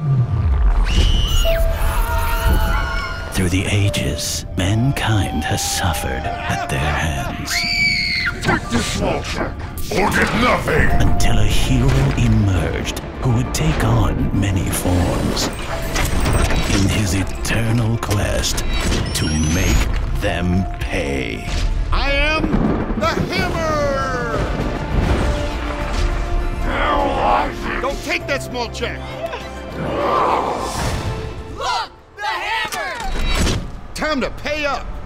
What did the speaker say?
Through the ages, mankind has suffered at their hands. Take this small check, or get nothing! Until a hero emerged who would take on many forms in his eternal quest to make them pay. I am the Hammer! Don't take that small check! Look! The hammer! Time to pay up!